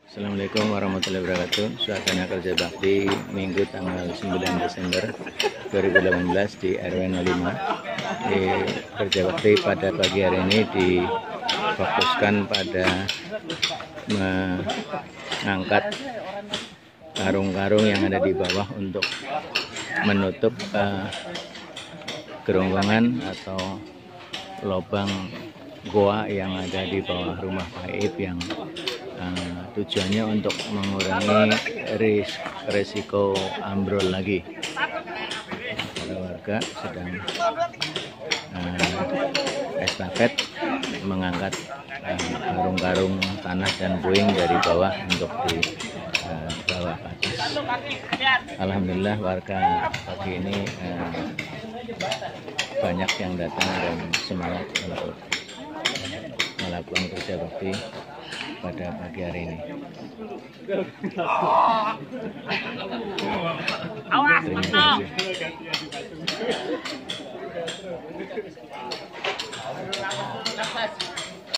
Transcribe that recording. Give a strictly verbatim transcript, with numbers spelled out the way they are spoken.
Assalamualaikum warahmatullahi wabarakatuh. Suasana kerja bakti Minggu tanggal sembilan Desember dua ribu delapan belas di R W nol lima. Di kerja bakti pada pagi hari ini difokuskan pada mengangkat karung-karung yang ada di bawah untuk menutup uh, geronggongan atau lubang goa yang ada di bawah rumah Paib yang uh, tujuannya untuk mengurangi ris resiko ambrol lagi. Para warga sedang uh, estafet mengangkat karung-karung uh, tanah dan puing dari bawah untuk di uh, bawah atas. Alhamdulillah warga pagi ini uh, banyak yang datang dan semangat untuk melakukan kerja bakti pada pagi hari ini. Terima kasih.